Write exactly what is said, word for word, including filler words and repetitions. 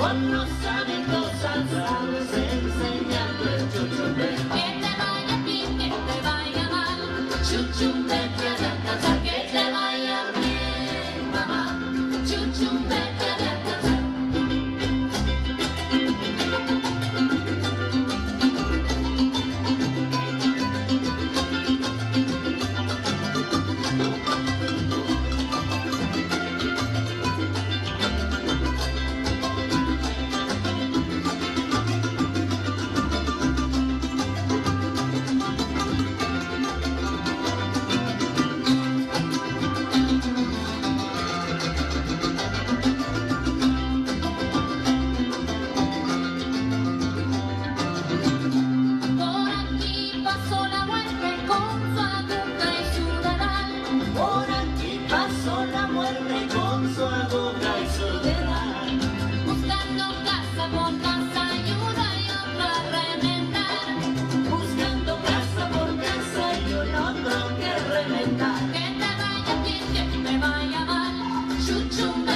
con los hábitos ancestrales enseñando el chuchumbe. Que te vaya bien, que te vaya mal, chuchumbe te ha de alcanzar. Que te vaya bien, mamá, chuchumbe te ha de alcanzar. Por aquí pasó la muerte con su aguja y su dedal, Por aquí pasó la muerte con su aguja y su dedal, buscando casa por casa y una y otra remendar. buscando casa por casa y un otro que remendar. Que te vaya bien, que te vaya mal, chuchumbe